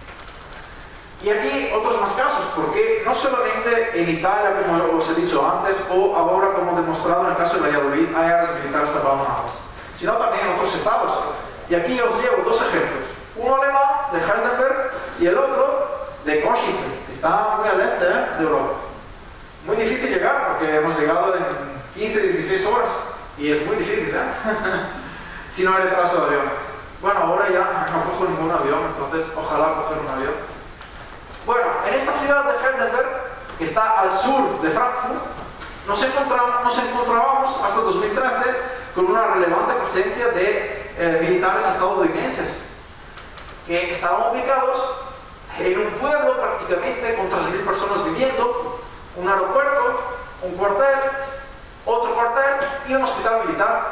Y aquí otros más casos, porque no solamente en Italia, como os he dicho antes, o ahora como demostrado en el caso de Valladolid, hay áreas militares abandonadas, sino también en otros estados. Y aquí os llevo dos ejemplos, uno alemán, de Heidelberg, y el otro de Košice, que está muy al este ¿eh? de Europa. Muy difícil llegar, porque hemos llegado en quince a dieciséis horas, y es muy difícil, ¿eh? si no hay retraso de aviones. Bueno, ahora ya no cojo ningún avión, entonces ojalá coger un avión. Bueno, en esta ciudad de Heidelberg, que está al sur de Frankfurt, nos, encontramos, nos encontrábamos hasta dos mil trece con una relevante presencia de eh, militares estadounidenses que estaban ubicados en un pueblo prácticamente con tres mil personas viviendo, un aeropuerto, un cuartel, otro cuartel y un hospital militar.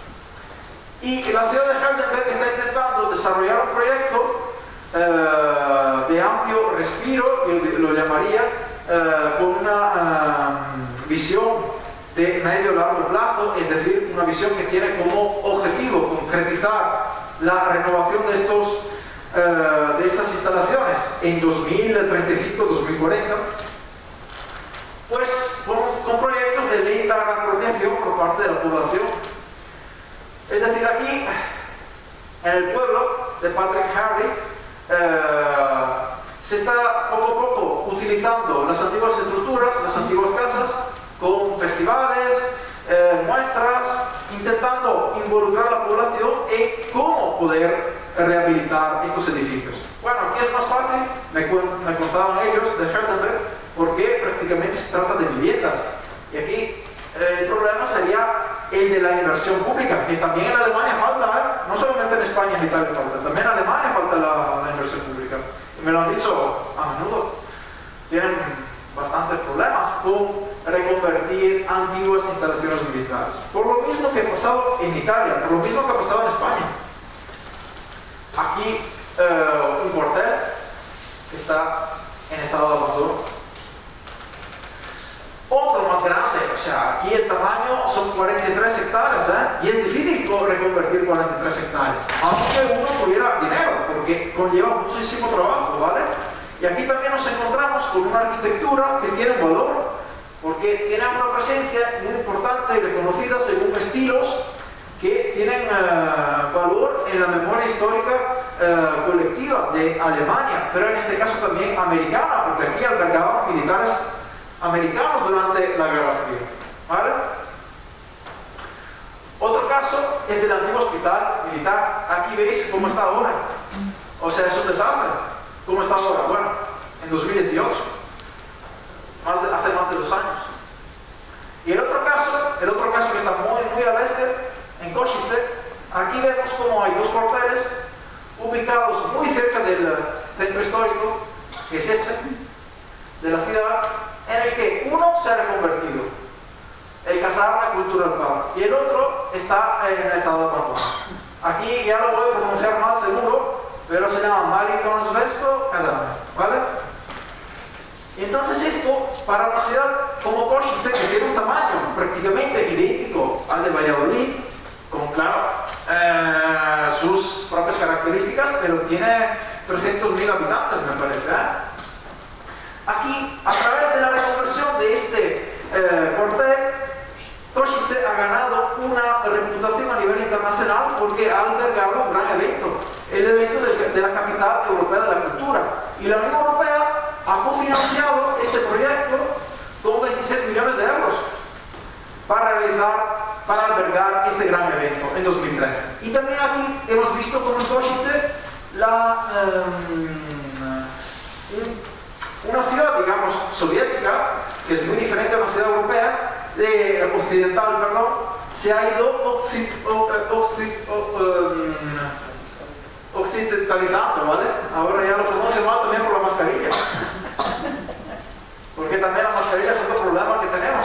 Y la ciudad de Heidelberg está intentando desarrollar un proyecto Uh, de amplio respiro, yo lo llamaría, uh, con una uh, visión de medio largo plazo, es decir, una visión que tiene como objetivo concretizar la renovación de, estos, uh, de estas instalaciones en dos mil treinta y cinco a dos mil cuarenta, pues con, con proyectos de lenta reapropiación por parte de la población. Es decir, aquí, en el pueblo de Patrick Hardy, Uh, se está poco a poco utilizando las antiguas estructuras, las antiguas casas, con festivales, eh, muestras, intentando involucrar a la población en cómo poder rehabilitar estos edificios. Bueno, aquí es más fácil, me, me contaban ellos de Heidelberg, porque prácticamente se trata de viviendas. Y aquí eh, el problema sería el de la inversión pública, que también en Alemania falta, ¿eh? No solamente en España y en Italia falta, también en Alemania falta la, la inversión pública. Y me lo han dicho a menudo. Tienen bastantes problemas con reconvertir antiguas instalaciones militares. Por lo mismo que ha pasado en Italia, por lo mismo que ha pasado en España. Aquí eh, un cuartel que está en estado de abandono. Otro más grande, o sea, aquí el tamaño son cuarenta y tres hectáreas, ¿eh? Y es difícil reconvertir cuarenta y tres hectáreas, aunque uno tuviera dinero, porque conlleva muchísimo trabajo, ¿vale? Y aquí también nos encontramos con una arquitectura que tiene un valor, porque tiene una presencia muy importante y reconocida según estilos que tienen uh, valor en la memoria histórica uh, colectiva de Alemania, pero en este caso también americana, porque aquí albergaban militares americanos durante la Guerra Fría, ¿vale? Otro caso es del antiguo hospital militar. Aquí veis cómo está ahora. O sea, es un desastre. ¿Cómo está ahora? Bueno, en dos mil dieciocho, más de, hace más de dos años. Y el otro caso, el otro caso que está muy, muy al este, en Košice, aquí vemos como hay dos cuarteles ubicados muy cerca del centro histórico, que es este, de la ciudad, en el que uno se ha reconvertido, el Casarna Cultural Park, y el otro está en estado de abandono. Aquí ya lo voy a pronunciar más seguro, pero se llama Malikonsvesko Kasarna, ¿vale? Y entonces esto, para una ciudad como Košice, que tiene un tamaño prácticamente idéntico al de Valladolid, con, claro, eh, sus propias características, pero tiene trescientos mil habitantes, me parece, ¿eh? Aquí, a través de la reconversión de este eh, cuartel, Košice ha ganado una reputación a nivel internacional porque ha albergado un gran evento, el evento de, de la capital europea de la cultura. Y la Unión Europea ha cofinanciado este proyecto con veintiséis millones de euros para realizar, para albergar este gran evento en dos mil trece. Y también aquí hemos visto como en Košice la... Eh, una ciudad, digamos, soviética, que es muy diferente a una ciudad europea, de, occidental, perdón, se ha ido occi, occi, um, occidentalizando, ¿vale? Ahora ya lo pronuncio mal también por la mascarilla. Porque también la mascarilla es otro problema que tenemos.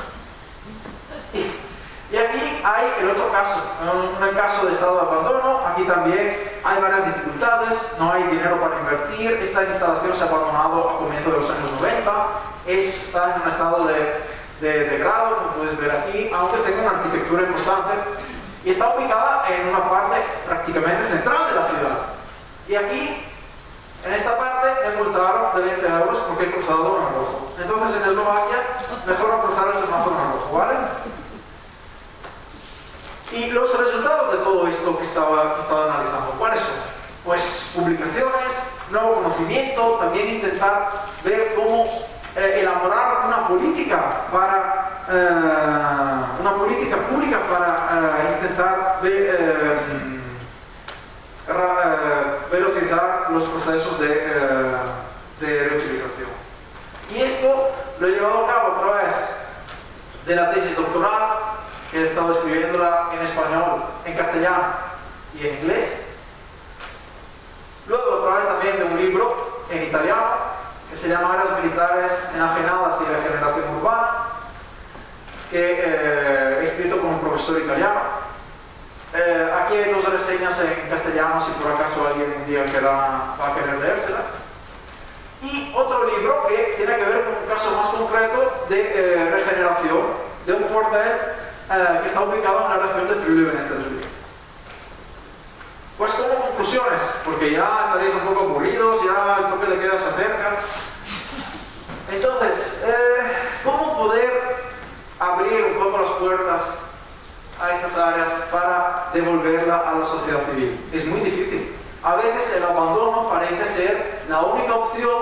Y, y aquí hay el otro caso, en el caso de estado de abandono, aquí también hay varias dificultades, no hay dinero para invertir, esta instalación se ha abandonado a comienzos de los años noventa, está en un estado de, de, de grado, como puedes ver aquí, aunque tenga una arquitectura importante, y está ubicada en una parte prácticamente central de la ciudad. Y aquí, en esta parte, me multaron de veinte euros porque he cruzado en rojo. Entonces en Eslovaquia, mejor no cruzar el semáforo en rojo, ¿vale? Y los resultados de todo esto que estaba, que estaba analizando, ¿cuáles son? Pues publicaciones, nuevo conocimiento, también intentar ver cómo eh, elaborar una política para eh, una política pública para eh, intentar ver, eh, ra, eh, velocizar los procesos de, eh, de reutilización. Y esto lo he llevado a cabo a través de la tesis doctoral, que he estado escribiéndola en español, en castellano y en inglés. Luego, a través también de un libro en italiano, que se llama Áreas Militares Enajenadas y Regeneración Urbana, que eh, he escrito con un profesor italiano. Eh, aquí hay dos reseñas en castellano, si por acaso alguien un día quiera, va a querer leérsela. Y otro libro que tiene que ver con un caso más concreto de eh, regeneración de un cuartel Eh, que está ubicado en la región de Friuli Venezia Giulia. Pues como conclusiones, porque ya estaréis un poco aburridos, ya el toque de queda se acerca. Entonces, eh, ¿cómo poder abrir un poco las puertas a estas áreas para devolverla a la sociedad civil? Es muy difícil. A veces el abandono parece ser la única opción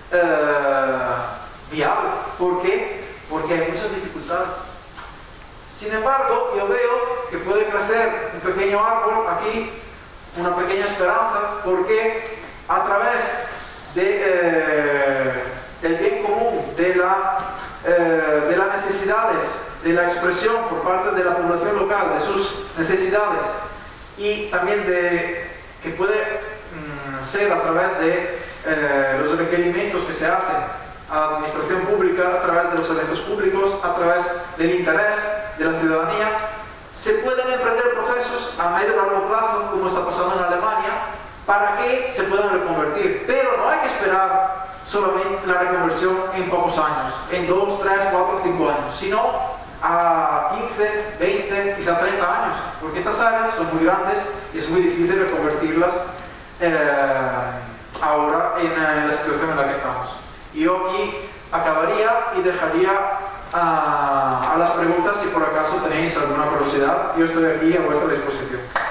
eh, viable. ¿Por qué? Porque hay muchas dificultades. Sin embargo, yo veo que puede crecer un pequeño árbol aquí, una pequeña esperanza, porque a través de, eh, del bien común, de, la, eh, de las necesidades, de la expresión por parte de la población local, de sus necesidades, y también de que puede mm, ser a través de eh, los requerimientos que se hacen a la administración pública, a través de los eventos públicos, a través del interés de la ciudadanía, se pueden emprender procesos a medio y largo plazo, como está pasando en Alemania, para que se puedan reconvertir. Pero no hay que esperar solamente la reconversión en pocos años, en dos, tres, cuatro, cinco años, sino a quince, veinte, quizá treinta años, porque estas áreas son muy grandes y es muy difícil reconvertirlas eh, ahora en, en la situación en la que estamos. Y yo aquí acabaría y dejaría a, a las preguntas si por acaso tenéis alguna curiosidad. Yo estoy aquí a vuestra disposición.